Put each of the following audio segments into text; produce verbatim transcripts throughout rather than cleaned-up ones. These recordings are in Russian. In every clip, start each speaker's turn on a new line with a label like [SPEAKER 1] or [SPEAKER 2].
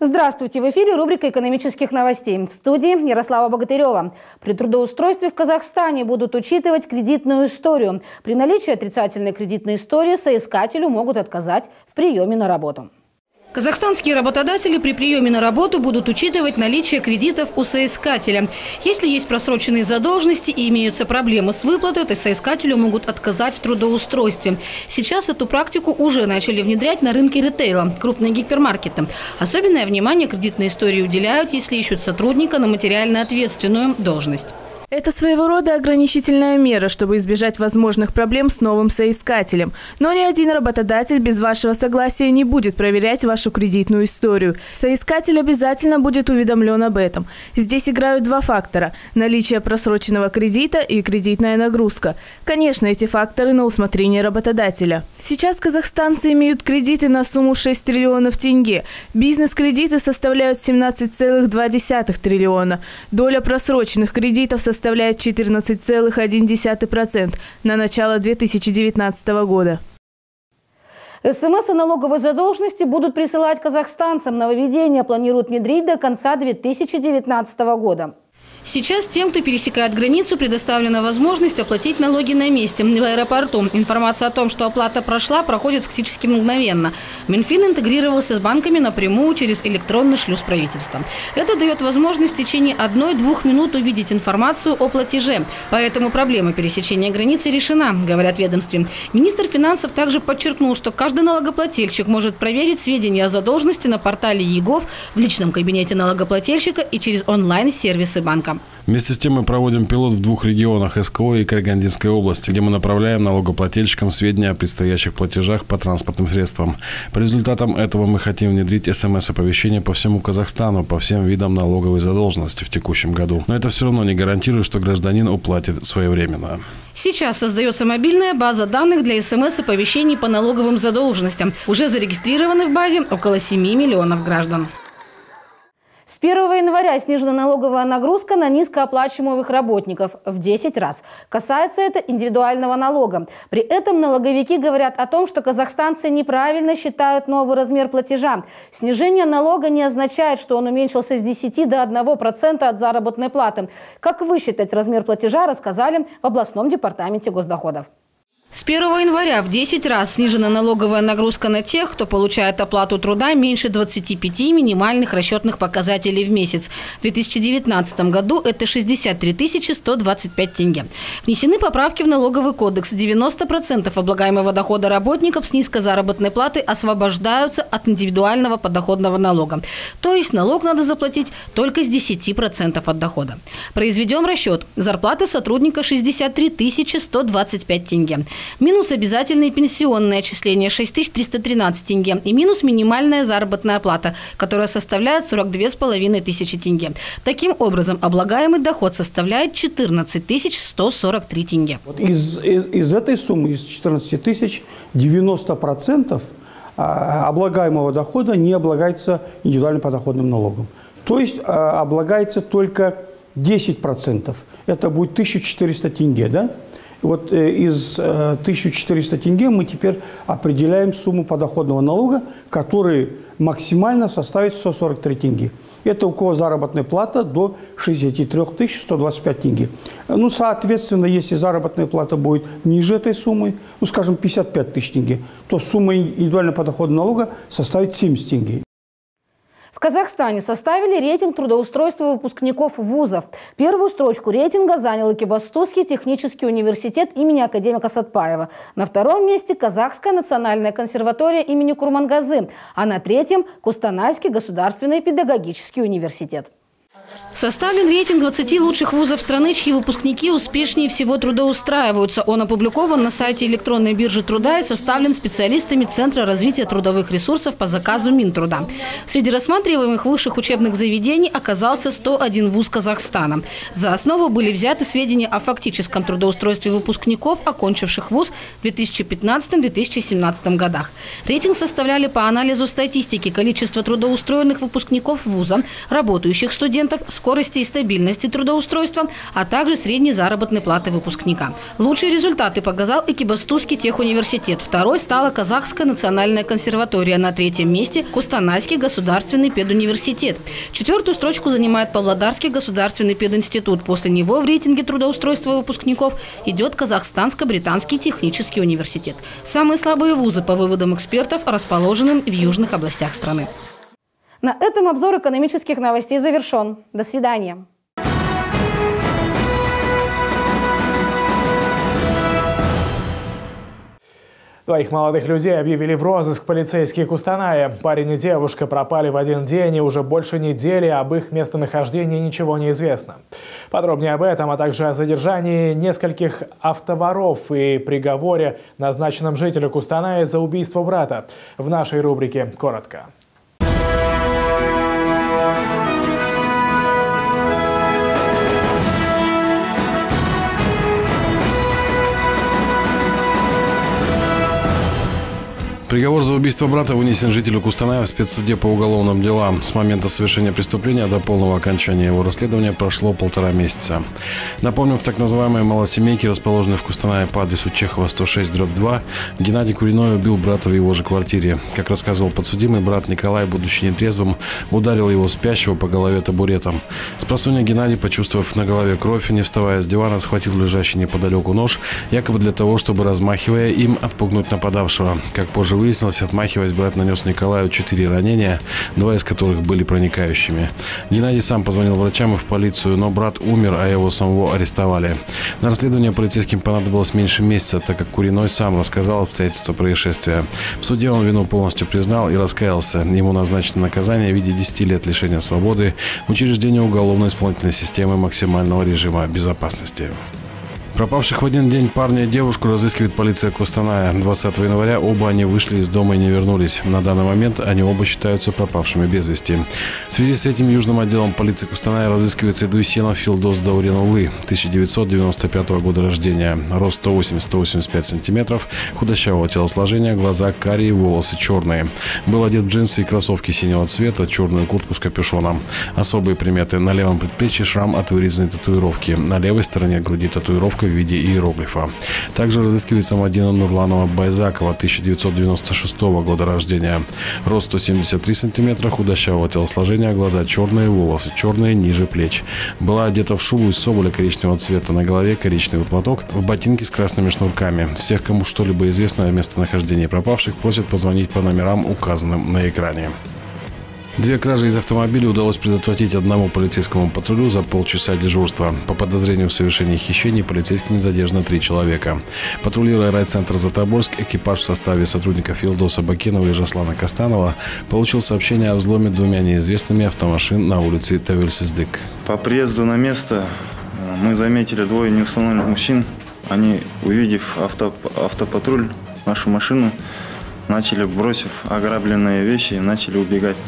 [SPEAKER 1] Здравствуйте! В эфире рубрика экономических новостей. В студии Ярослава Богатырева. При трудоустройстве в Казахстане будут учитывать кредитную историю. При наличии отрицательной кредитной истории соискателю могут отказать в приеме на работу. Казахстанские работодатели при приеме на работу будут учитывать наличие кредитов у соискателя. Если есть просроченные задолженности и имеются проблемы с выплатой, то соискателю могут отказать в трудоустройстве. Сейчас эту практику уже начали внедрять на рынке ритейла, крупные гипермаркеты. Особенное внимание кредитной истории уделяют, если ищут сотрудника на материально ответственную должность.
[SPEAKER 2] Это своего рода ограничительная мера, чтобы избежать возможных проблем с новым соискателем. Но ни один работодатель без вашего согласия не будет проверять вашу кредитную историю. Соискатель обязательно будет уведомлен об этом. Здесь играют два фактора – наличие просроченного кредита и кредитная нагрузка. Конечно, эти факторы на усмотрение работодателя. Сейчас казахстанцы имеют кредиты на сумму шесть триллионов тенге. Бизнес-кредиты составляют семнадцать целых две десятых триллиона. Доля просроченных кредитов составляет составляет четырнадцать целых одна десятая процента на начало две тысячи девятнадцатого года.
[SPEAKER 1] СМС о налоговой задолженности будут присылать казахстанцам. Нововведение планируют внедрить до конца две тысячи девятнадцатого года. Сейчас тем, кто пересекает границу, предоставлена возможность оплатить налоги на месте, в аэропорту. Информация о том, что оплата прошла, проходит фактически мгновенно. Минфин интегрировался с банками напрямую через электронный шлюз правительства. Это дает возможность в течение одной-двух минут увидеть информацию о платеже. Поэтому проблема пересечения границы решена, говорят в ведомстве. Министр финансов также подчеркнул, что каждый налогоплательщик может проверить сведения о задолженности на портале ЕГОВ, в личном кабинете налогоплательщика и через онлайн-сервисы банка.
[SPEAKER 3] Вместе с тем мы проводим пилот в двух регионах – СКО и Карагандинской области, где мы направляем налогоплательщикам сведения о предстоящих платежах по транспортным средствам. По результатам этого мы хотим внедрить СМС-оповещение по всему Казахстану, по всем видам налоговой задолженности в текущем году. Но это все равно не гарантирует, что гражданин уплатит своевременно.
[SPEAKER 1] Сейчас создается мобильная база данных для СМС-оповещений по налоговым задолженностям. Уже зарегистрированы в базе около семи миллионов граждан. С первого января снижена налоговая нагрузка на низкооплачиваемых работников в десять раз. Касается это индивидуального налога. При этом налоговики говорят о том, что казахстанцы неправильно считают новый размер платежа. Снижение налога не означает, что он уменьшился с десяти до одного процента от заработной платы. Как высчитать размер платежа, рассказали в областном департаменте госдоходов. С первого января в десять раз снижена налоговая нагрузка на тех, кто получает оплату труда меньше двадцати пяти минимальных расчетных показателей в месяц. В две тысячи девятнадцатом году это шестьдесят три тысячи сто двадцать пять тенге. Внесены поправки в налоговый кодекс. девяносто процентов облагаемого дохода работников с низкой заработной платы освобождаются от индивидуального подоходного налога. То есть налог надо заплатить только с десяти процентов от дохода. Произведем расчет. Зарплата сотрудника шестьдесят три тысячи сто двадцать пять тенге. Минус обязательные пенсионные отчисления шесть тысяч триста тринадцать тенге. И минус минимальная заработная плата, которая составляет сорок две с половиной тысячи тенге. Таким образом, облагаемый доход составляет четырнадцать тысяч сто сорок три тенге.
[SPEAKER 4] Из, из, из этой суммы, из четырнадцати тысяч, девяносто процентов облагаемого дохода не облагается индивидуальным подоходным налогом. То есть облагается только десять процентов. Это будет тысяча четыреста тенге, да? Вот из тысячи четырёхсот тенге мы теперь определяем сумму подоходного налога, который максимально составит сто сорок три тенге. Это у кого заработная плата до шестидесяти трёх тысяч ста двадцати пяти тенге. Ну, соответственно, если заработная плата будет ниже этой суммы, ну, скажем, пятьдесят пять тысяч тенге, то сумма индивидуального подоходного налога составит семьдесят тенге.
[SPEAKER 1] В Казахстане составили рейтинг трудоустройства выпускников вузов. Первую строчку рейтинга занял Экибастузский технический университет имени академика Сатпаева. На втором месте Казахская национальная консерватория имени Курмангазы, а на третьем – Кустанайский государственный педагогический университет. Составлен рейтинг двадцати лучших вузов страны, чьи выпускники успешнее всего трудоустраиваются. Он опубликован на сайте электронной биржи труда и составлен специалистами Центра развития трудовых ресурсов по заказу Минтруда. Среди рассматриваемых высших учебных заведений оказался сто один вуз Казахстана. За основу были взяты сведения о фактическом трудоустройстве выпускников, окончивших вуз в две тысячи пятнадцатом — две тысячи семнадцатом годах. Рейтинг составляли по анализу статистики количества трудоустроенных выпускников вуза, работающих студентов студентов, скорости и стабильности трудоустройства, а также средней заработной платы выпускника. Лучшие результаты показал Экибастузский техуниверситет. Второй стала Казахская национальная консерватория. На третьем месте – Кустанайский государственный педуниверситет. Четвертую строчку занимает Павлодарский государственный пединститут. После него в рейтинге трудоустройства выпускников идет Казахстанско-британский технический университет. Самые слабые вузы, по выводам экспертов, расположены в южных областях страны.
[SPEAKER 5] На этом обзор экономических новостей завершен. До свидания.
[SPEAKER 6] Двоих молодых людей объявили в розыск полицейские Кустаная. Парень и девушка пропали в один день, и уже больше недели об их местонахождении ничего не известно. Подробнее об этом, а также о задержании нескольких автоворов и приговоре, назначенном жителю Кустаная за убийство брата, в нашей рубрике «Коротко».
[SPEAKER 3] Приговор за убийство брата вынесен жителю Кустаная в спецсуде по уголовным делам. С момента совершения преступления до полного окончания его расследования прошло полтора месяца. Напомним, в так называемой малосемейке, расположенной в Кустанае по адресу Чехова сто шесть дробь два, Геннадий Куриной убил брата в его же квартире. Как рассказывал подсудимый, брат Николай, будучи нетрезвым, ударил его спящего по голове табуретом. Спросонья Геннадий, почувствовав на голове кровь, не вставая с дивана, схватил лежащий неподалеку нож, якобы для того, чтобы, размахивая им, отпугнуть нападавшего. Как позже выяснилось, отмахиваясь, брат нанес Николаю четыре ранения, два из которых были проникающими. Геннадий сам позвонил врачам и в полицию, но брат умер, а его самого арестовали. На расследование полицейским понадобилось меньше месяца, так как Куриной сам рассказал обстоятельства происшествия. В суде он вину полностью признал и раскаялся. Ему назначено наказание в виде десяти лет лишения свободы в учреждении уголовно-исполнительной системы максимального режима безопасности. Пропавших в один день парня и девушку разыскивает полиция Кустаная. двадцатого января оба они вышли из дома и не вернулись. На данный момент они оба считаются пропавшими без вести. В связи с этим южным отделом полиции Кустаная разыскивается Дуйсенов Филдос Даурен-Улы, тысяча девятьсот девяносто пятого года рождения. Рост сто восемьдесят — сто восемьдесят пять сантиметров, худощавого телосложения, глаза карие, волосы черные. Был одет в джинсы и кроссовки синего цвета, черную куртку с капюшоном. Особые приметы: на левом предплечье шрам от вырезанной татуировки, на левой стороне груди татуировка в виде иероглифа. Также разыскивается Мадина Нурланова Байзакова, тысяча девятьсот девяносто шестого года рождения. Рост сто семьдесят три сантиметра, худощавого телосложения, глаза черные, волосы черные, ниже плеч. Была одета в шубу из соболя коричневого цвета, на голове коричневый платок, в ботинки с красными шнурками. Всех, кому что-либо известно о местонахождении пропавших, просят позвонить по номерам, указанным на экране. Две кражи из автомобиля удалось предотвратить одному полицейскому патрулю за полчаса дежурства. По подозрению в совершении хищений полицейскими задержано три человека. Патрулируя райцентр Затоборск, экипаж в составе сотрудников Филдоса Бакенова и Жаслана Костанова получил сообщение о взломе двумя неизвестными автомашин на улице Тавельсиздык.
[SPEAKER 7] По приезду на место мы заметили двое неустановленных мужчин. Они, увидев авто, автопатруль, нашу машину, начали, бросив ограбленные вещи, начали убегать.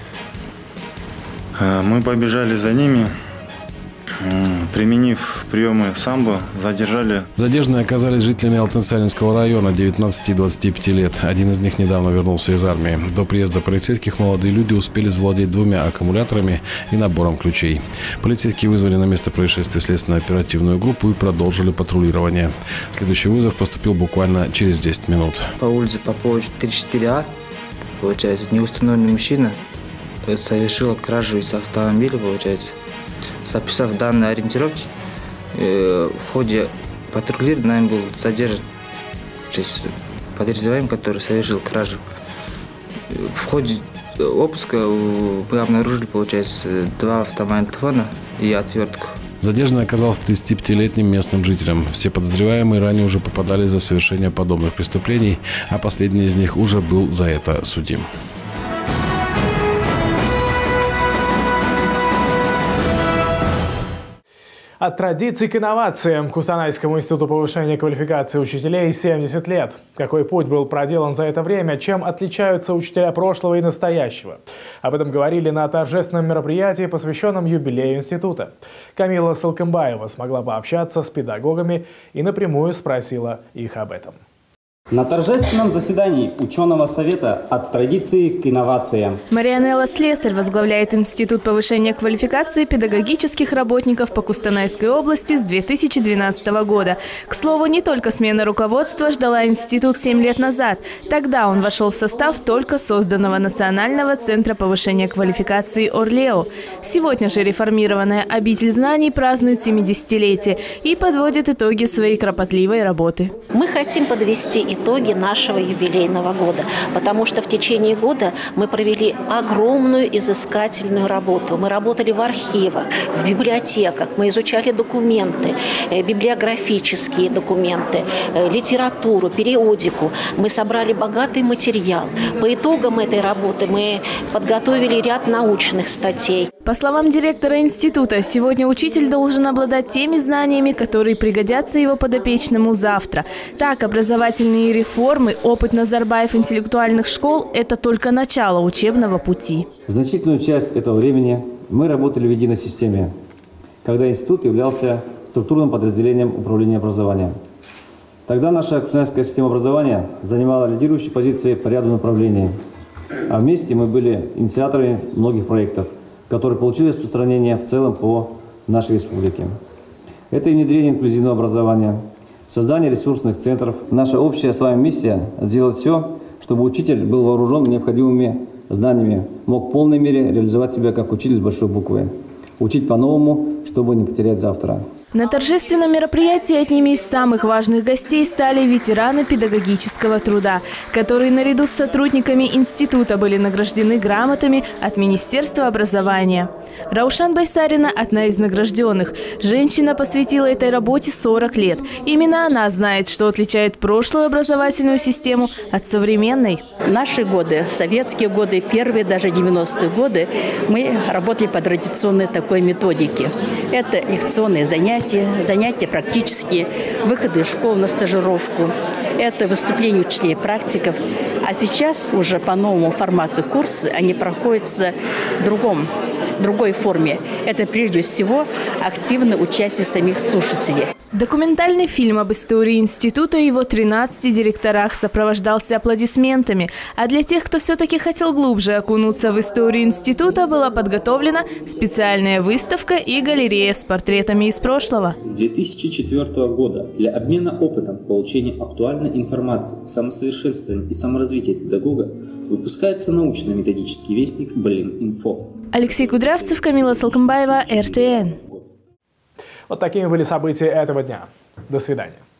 [SPEAKER 7] Мы побежали за ними, применив приемы самбо, задержали.
[SPEAKER 3] Задержанные оказались жителями Алтынсаринского района, девятнадцати и двадцати пяти лет. Один из них недавно вернулся из армии. До приезда полицейских молодые люди успели завладеть двумя аккумуляторами и набором ключей. Полицейские вызвали на место происшествия следственно-оперативную группу и продолжили патрулирование. Следующий вызов поступил буквально через десять минут.
[SPEAKER 8] По улице Попова тридцать четыре А, получается, неустановленный мужчина совершил кражу из автомобиля, получается. Записав данные ориентировки, э, в ходе патрулирования нами был задержан подозреваемый, который совершил кражу. В ходе обыска мы обнаружили, получается, два автомагнитофона и отвертку.
[SPEAKER 3] Задержанный оказался тридцатипятилетним местным жителем. Все подозреваемые ранее уже попадали за совершение подобных преступлений, а последний из них уже был за это судим.
[SPEAKER 6] От традиций к инновациям. Кустанайскому институту повышения квалификации учителей семьдесят лет. Какой путь был проделан за это время? Чем отличаются учителя прошлого и настоящего? Об этом говорили на торжественном мероприятии, посвященном юбилею института. Камила Салкамбаева смогла пообщаться с педагогами и напрямую спросила их об этом.
[SPEAKER 9] На торжественном заседании ученого совета «От традиции к инновациям».
[SPEAKER 2] Марианелла Слесарь возглавляет Институт повышения квалификации педагогических работников по Кустанайской области с две тысячи двенадцатого года. К слову, не только смена руководства ждала институт семь лет назад. Тогда он вошел в состав только созданного Национального центра повышения квалификации «Орлео». Сегодня же реформированная обитель знаний празднует семидесятилетие и подводит итоги своей кропотливой работы.
[SPEAKER 10] Мы хотим подвести итоги нашего юбилейного года, потому что в течение года мы провели огромную изыскательную работу. Мы работали в архивах, в библиотеках, мы изучали документы, библиографические документы, литературу, периодику. Мы собрали богатый материал. По итогам этой работы мы подготовили ряд научных статей.
[SPEAKER 2] По словам директора института, сегодня учитель должен обладать теми знаниями, которые пригодятся его подопечному завтра. Так, образовательные реформы, опыт Назарбаев интеллектуальных школ – это только начало учебного пути.
[SPEAKER 11] Значительную часть этого времени мы работали в единой системе, когда институт являлся структурным подразделением управления образованием. Тогда наша кустанайская система образования занимала лидирующие позиции по ряду направлений, а вместе мы были инициаторами многих проектов, которые получили распространение в целом по нашей республике. Это и внедрение инклюзивного образования, создание ресурсных центров. Наша общая с вами миссия – сделать все, чтобы учитель был вооружен необходимыми знаниями, мог в полной мере реализовать себя как учитель с большой буквы. Учить по-новому, чтобы не потерять завтра.
[SPEAKER 2] На торжественном мероприятии одними из самых важных гостей стали ветераны педагогического труда, которые наряду с сотрудниками института были награждены грамотами от Министерства образования. Раушан Байсарина – одна из награжденных. Женщина посвятила этой работе сорок лет. Именно она знает, что отличает прошлую образовательную систему от современной.
[SPEAKER 12] В наши годы, советские годы, первые, даже девяностые годы, мы работали по традиционной такой методике. Это лекционные занятия, занятия практические, выходы из школ на стажировку. Это выступления учителей практиков. А сейчас уже по новому формату курсы, они проходятся в другом. другой форме. Это прежде всего активное участие самих слушателей.
[SPEAKER 2] Документальный фильм об истории института и его тринадцати директорах сопровождался аплодисментами. А для тех, кто все-таки хотел глубже окунуться в историю института, была подготовлена специальная выставка и галерея с портретами из прошлого.
[SPEAKER 13] С две тысячи четвёртого года для обмена опытом, получения актуальной информации, самосовершенствования и саморазвития педагога выпускается научно-методический вестник Блин.Инфо.
[SPEAKER 2] Алексей Кудрявцев, Камила Салкомбаева, эр тэ эн.
[SPEAKER 6] Вот такими были события этого дня. До свидания.